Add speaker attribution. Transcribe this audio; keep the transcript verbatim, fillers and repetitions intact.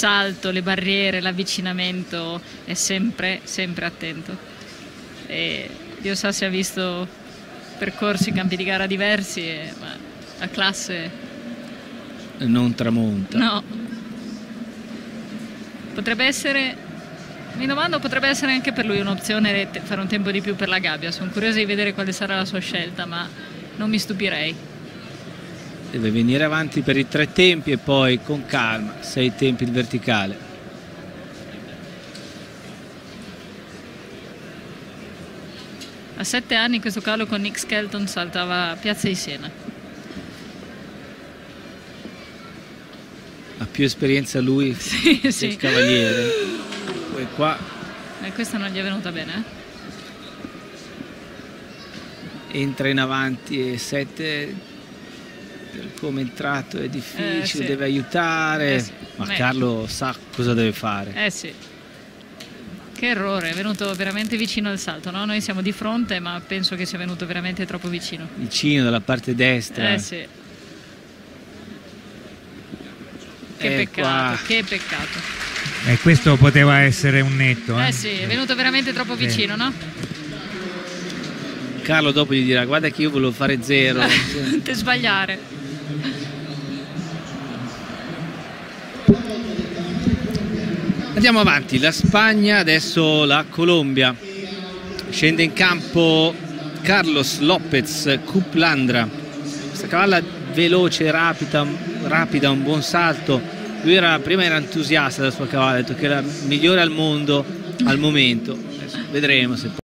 Speaker 1: salto, le barriere, l'avvicinamento, è sempre, sempre attento. E Dio sa se ha visto percorsi, campi di gara diversi, e, ma la classe
Speaker 2: non tramonta.
Speaker 1: No. Potrebbe essere, mi domando, potrebbe essere anche per lui un'opzione fare un tempo di più per la gabbia. Sono curiosa di vedere quale sarà la sua scelta, ma non mi stupirei.
Speaker 2: Deve venire avanti per i tre tempi e poi con calma sei tempi il verticale.
Speaker 1: A sette anni questo calo con Nick Skelton saltava a Piazza di Siena.
Speaker 2: Ha più esperienza lui
Speaker 1: sì,
Speaker 2: del
Speaker 1: sì.
Speaker 2: Cavaliere. Poi qua
Speaker 1: eh, questa non gli è venuta bene, eh?
Speaker 2: entra in avanti e sette, per come è entrato è difficile,
Speaker 1: eh, sì.
Speaker 2: deve aiutare,
Speaker 1: eh, sì.
Speaker 2: ma
Speaker 1: eh.
Speaker 2: Carlo sa cosa deve fare.
Speaker 1: Eh sì. Che errore, è venuto veramente vicino al salto, no? Noi siamo di fronte, ma penso che sia venuto veramente troppo vicino.
Speaker 2: Vicino dalla parte destra.
Speaker 1: Eh sì. Che
Speaker 2: eh,
Speaker 1: peccato,
Speaker 2: qua.
Speaker 1: che peccato.
Speaker 3: E questo poteva essere un netto. Eh,
Speaker 1: eh sì, è venuto veramente troppo vicino, no?
Speaker 2: Carlo dopo gli dirà: guarda che io volevo fare zero.
Speaker 1: Te sbagliare.
Speaker 2: Andiamo avanti, la Spagna, adesso la Colombia. Scende in campo Carlos López Cuplandra. Questa cavalla veloce, rapida, rapida, un buon salto. Lui era, prima era entusiasta della sua cavalla, ha detto che era la migliore al mondo al momento. Adesso vedremo se